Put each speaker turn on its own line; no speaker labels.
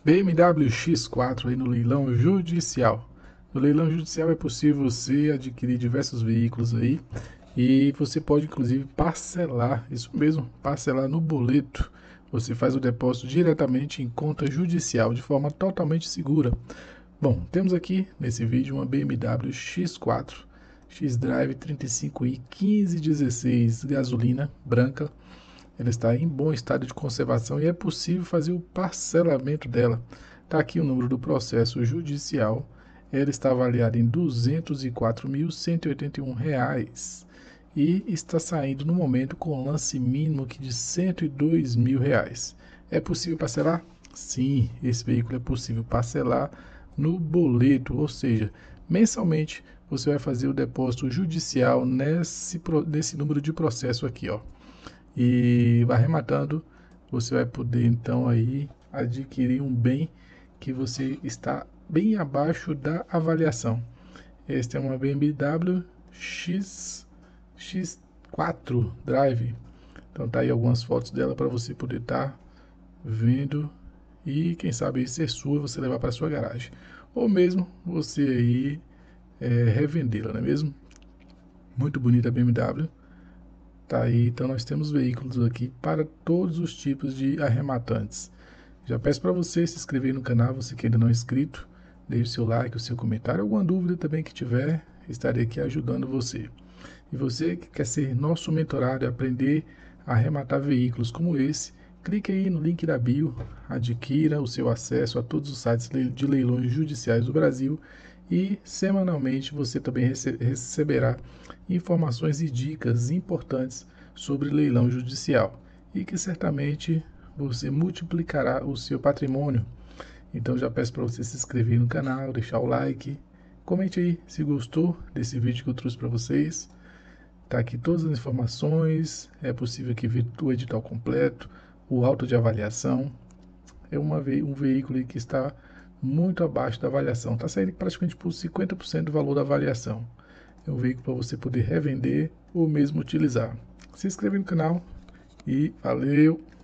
BMW X4 aí no leilão judicial. No leilão judicial é possível você adquirir diversos veículos aí e você pode inclusive parcelar, isso mesmo, parcelar no boleto. Você faz o depósito diretamente em conta judicial de forma totalmente segura. Bom, temos aqui nesse vídeo uma BMW X4 X-Drive 35i 1516 gasolina branca. Ela está em bom estado de conservação e é possível fazer o parcelamento dela. Está aqui o número do processo judicial. Ela está avaliada em R$ 204.181 e está saindo no momento com lance mínimo de R$ 102.000. É possível parcelar? Sim, esse veículo é possível parcelar no boleto, ou seja, mensalmente você vai fazer o depósito judicial nesse número de processo aqui, ó. E arrematando, você vai poder então aí adquirir um bem que você está bem abaixo da avaliação. Este é uma BMW X4 Drive. Então tá aí algumas fotos dela para você poder estar vendo e quem sabe ser sua, você levar para sua garagem. Ou mesmo você aí revendê-la, não é mesmo? Muito bonita a BMW. Tá aí, então nós temos veículos aqui para todos os tipos de arrematantes. Já peço para você se inscrever no canal, você que ainda não é inscrito, deixe o seu like, o seu comentário, alguma dúvida também que tiver, estarei aqui ajudando você. E você que quer ser nosso mentorado e aprender a arrematar veículos como esse, clique aí no link da bio, adquira o seu acesso a todos os sites de leilões judiciais do Brasil e semanalmente você também receberá informações e dicas importantes sobre leilão judicial e que certamente você multiplicará o seu patrimônio. Então já peço para você se inscrever no canal, deixar o like, comente aí se gostou desse vídeo que eu trouxe para vocês. Tá aqui todas as informações, é possível que ver o edital completo, o auto de avaliação. É um veículo que está muito abaixo da avaliação, está saindo praticamente por 50% do valor da avaliação. É um veículo para você poder revender ou mesmo utilizar. Se inscreva no canal e valeu!